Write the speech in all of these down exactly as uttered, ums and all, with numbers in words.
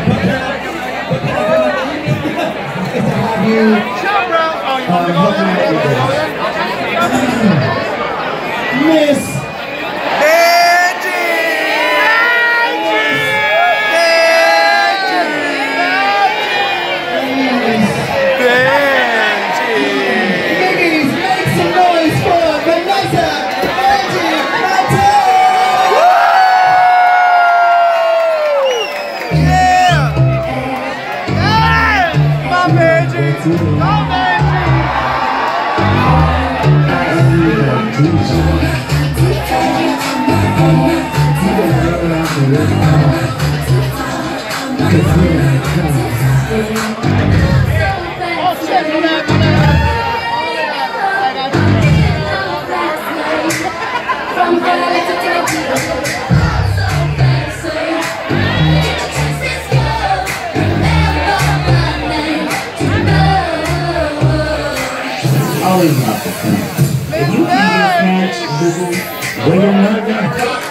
Miss always love the film. If you can get snatched, Google, where you're not gonna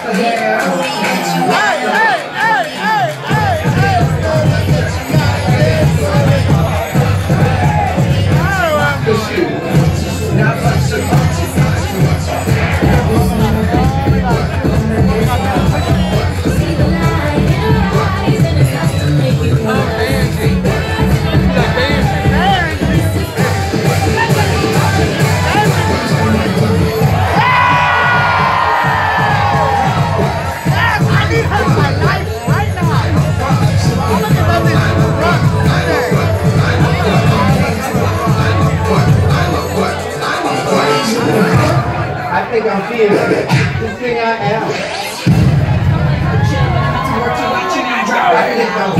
I think I'm feeling this thing I am. I think I'm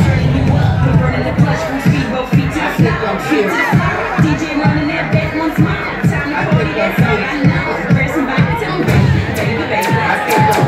feeling D J running that back one smile. Time to party that song. I know. Grab somebody, tell them, baby, baby. I think I'm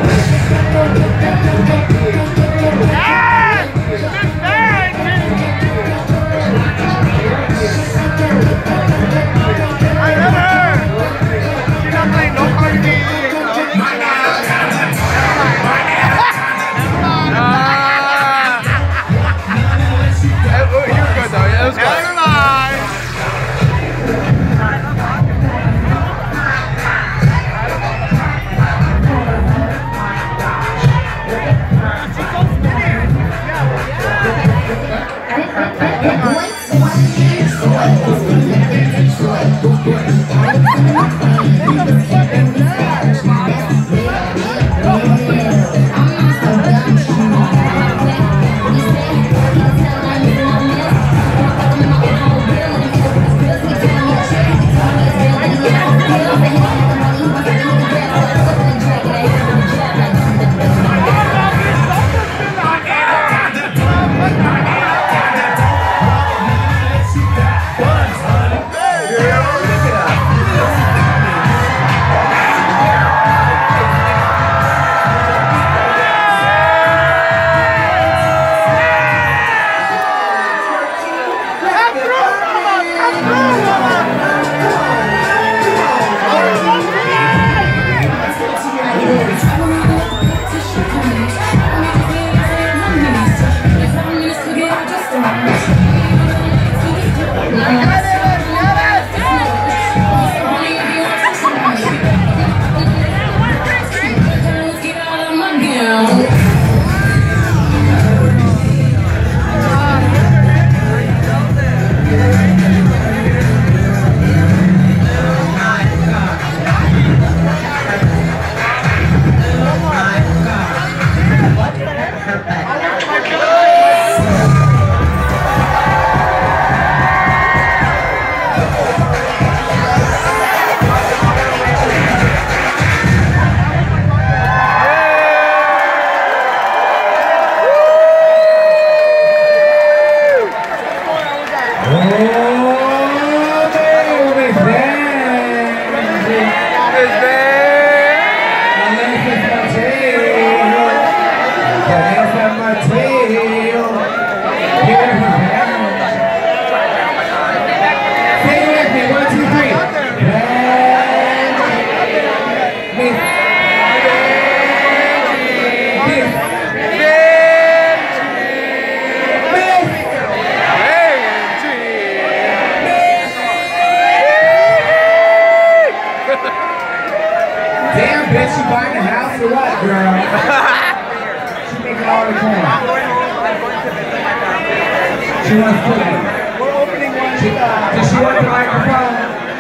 She wants to. We're opening one. She, does she want the microphone?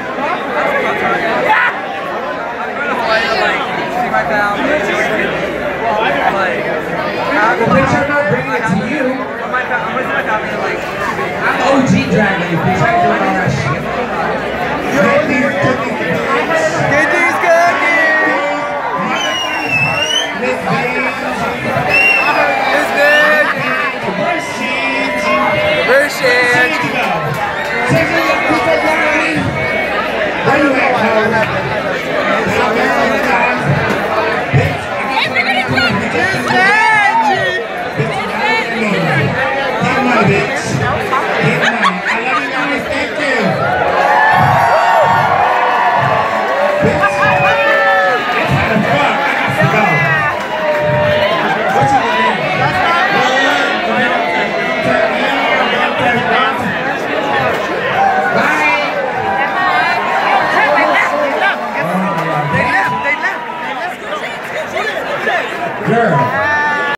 Well, bitch, I'm not bringing it to you. I'm O G dragging you, bitch. I ain't doing all that shit. Get these cookies. Get these cookies. Miss Beans. Miss Beans. Where's she? Where's she? Where you at, Cole? Bitch.